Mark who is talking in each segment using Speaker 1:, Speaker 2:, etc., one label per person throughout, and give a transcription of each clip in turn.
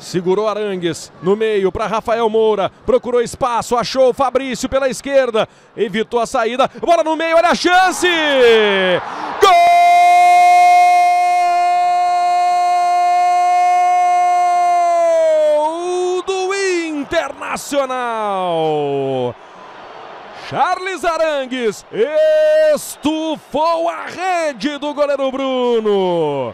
Speaker 1: Segurou Arangues no meio para Rafael Moura, procurou espaço, achou o Fabrício pela esquerda, evitou a saída, bola no meio, olha a chance! Gol do Internacional! Charles Arangues estufou a rede do goleiro Bruno.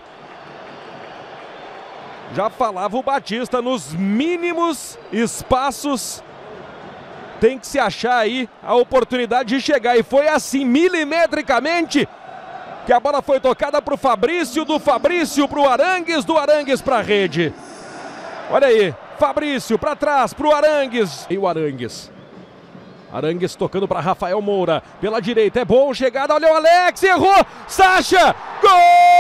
Speaker 1: Já falava o Batista, nos mínimos espaços tem que se achar aí a oportunidade de chegar. E foi assim, milimetricamente, que a bola foi tocada para o Fabrício, do Fabrício para o Arangues, do Arangues para a rede. Olha aí, Fabrício para trás, para o Arangues. E o Arangues. Arangues tocando para Rafael Moura, pela direita, é bom, chegada, olha o Alex, errou, Sacha, gol!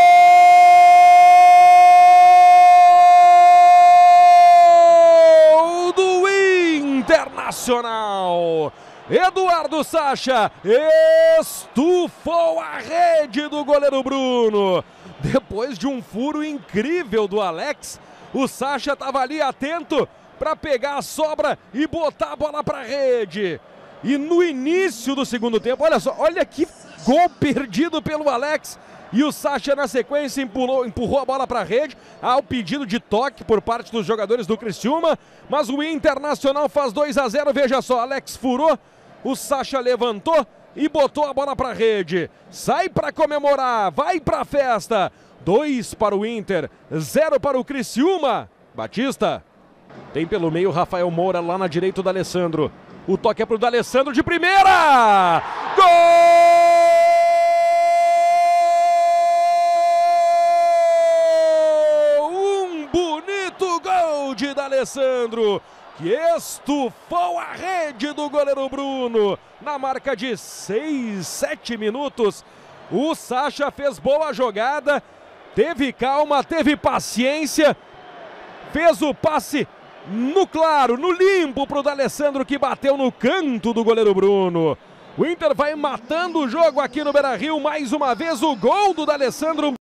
Speaker 1: Internacional. Eduardo Sacha estufou a rede do goleiro Bruno. Depois de um furo incrível do Alex, o Sacha estava ali atento para pegar a sobra e botar a bola para a rede. E no início do segundo tempo, olha só, olha que gol perdido pelo Alex. E o Sacha na sequência empurrou a bola para a rede, ao pedido de toque por parte dos jogadores do Criciúma, mas o Internacional faz 2-0, veja só, Alex furou, o Sacha levantou e botou a bola para a rede. Sai para comemorar, vai para a festa. 2 para o Inter, 0 para o Criciúma. Batista tem pelo meio Rafael Moura lá na direita do D'Alessandro. O toque é para o D'Alessandro de primeira! Gol! Gol de D'Alessandro, que estufou a rede do goleiro Bruno. Na marca de 6, 7 minutos, o Sacha fez boa jogada, teve calma, teve paciência, fez o passe no claro, no limpo para o D'Alessandro, que bateu no canto do goleiro Bruno. O Inter vai matando o jogo aqui no Beira-Rio, mais uma vez o gol do D'Alessandro.